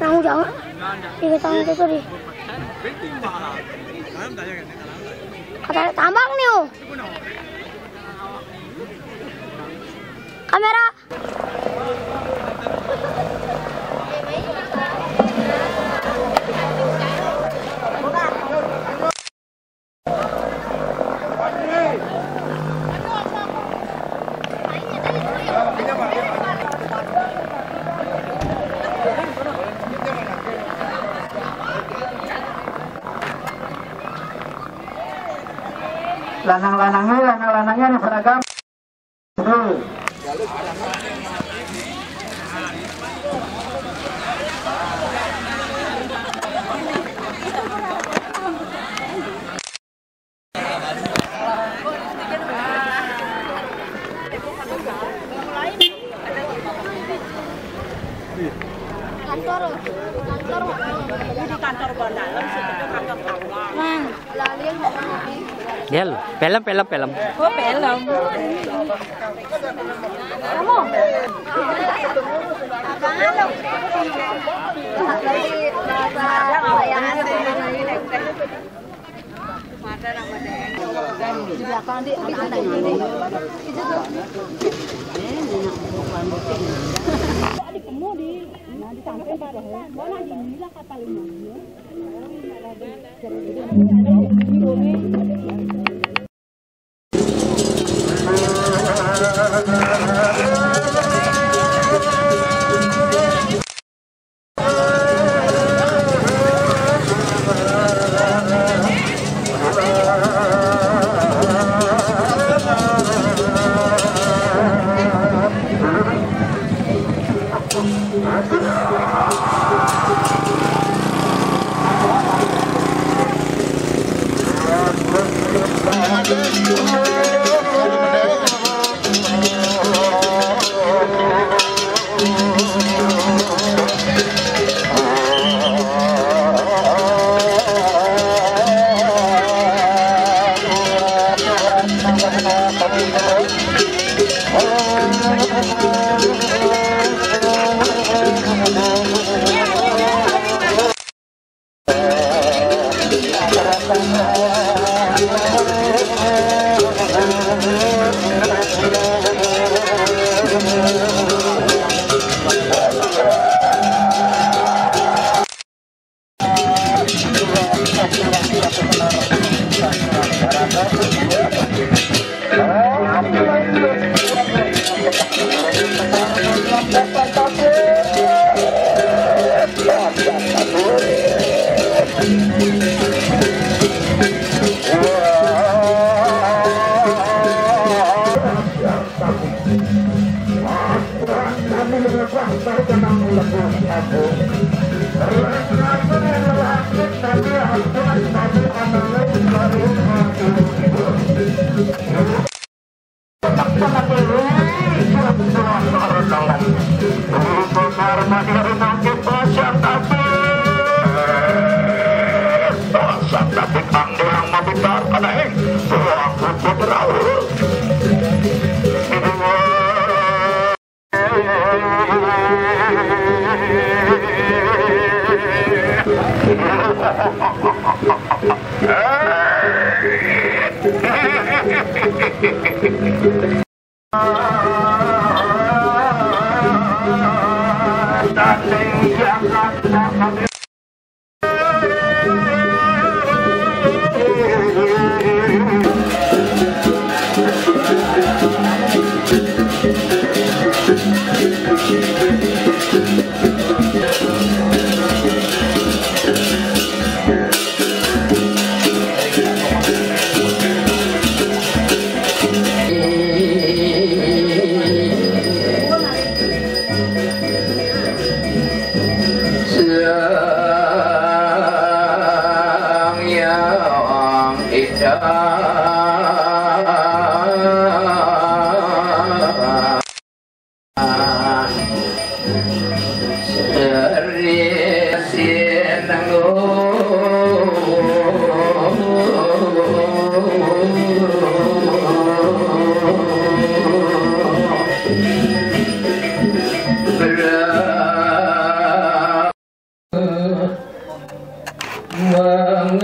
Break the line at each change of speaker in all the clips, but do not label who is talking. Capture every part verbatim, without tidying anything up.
Nang jangan. Ini tangan itu di. Kata tambang nih. Kamera.
Lanang-lanangnya, lanang-lanangnya nih seragam. Tuh.
Kantor, kantor di kantor bandaran, sebenarnya kantor awal. Nah, lalian
Ya lo, film, film, film.
Oh, film. Kamu? Abang lo. Dari bahasa layangan ada nama deh. Di belakang di anak-anak ini. Itu tuh. Di kemudi, nah di samping pada mana di inilah kata Liman.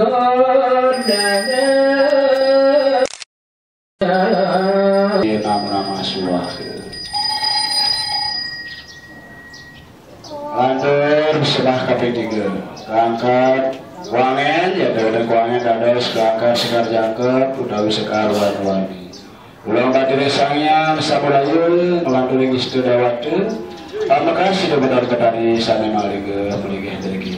nama-nama suah. Lanjut setelah K P tiga angkat wangen ya dari wangen ada sekangkat sekar jangkep udah sekar wani ulang tadi resangnya sabulayu melanturing istu dawatu apakah sudah benar ketani sana malige melige lagi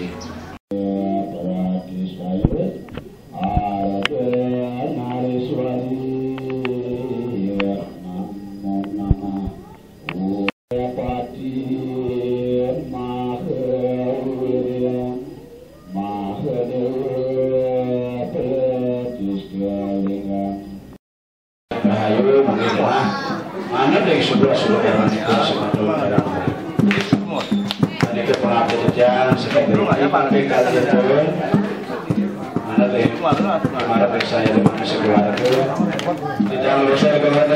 mana dari sebelah-sebelah yang sebetulnya tadi ke pengatur jajan seperti pakai kalian pun mana dari mana dari saya di mana sekeluarga tidak lulus saya ke atas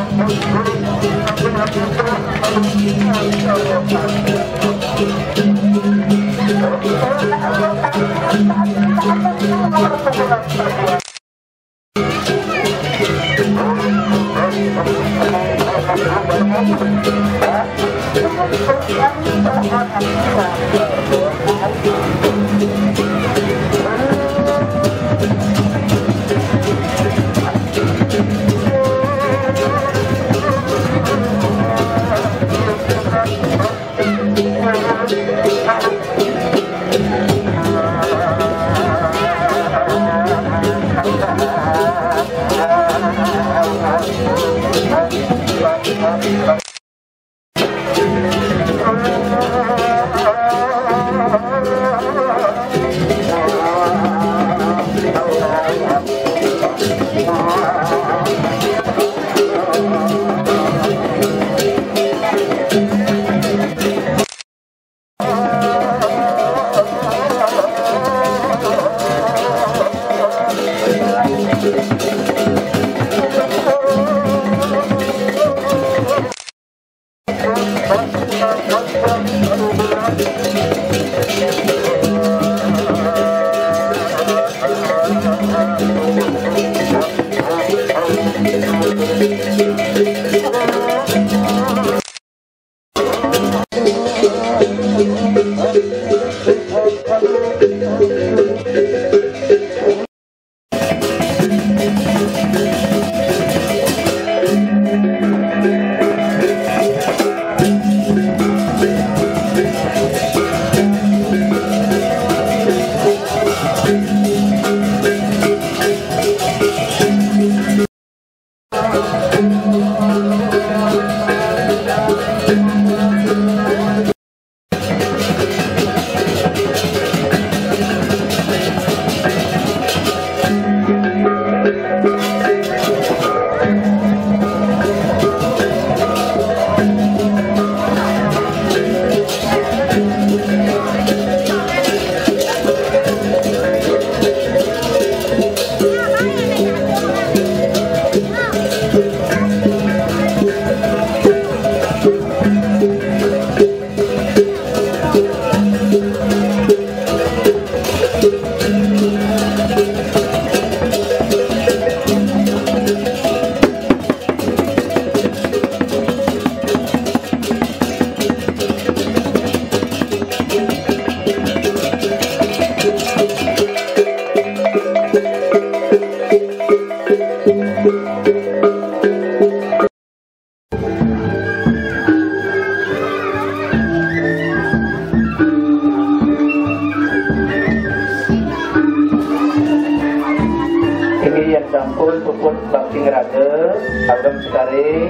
Sampun puput bakti ngerage agam Cari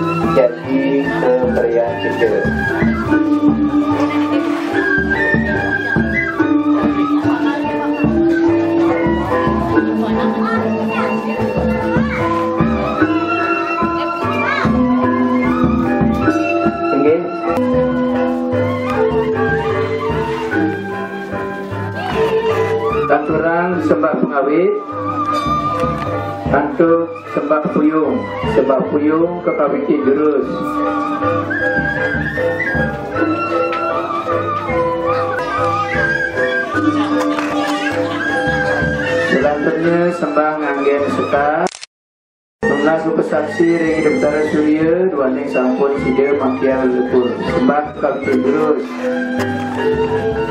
jadi keberian cipta. Tanturang sembah pengawit Antuk sembah puyung, sembah puyung ke kawiti jurus. santunnya sembah nganggen sekar. Mengas lupesaksi ring hidup tara surya dua neng sampun sida makian lepur. Sembah kapti terus.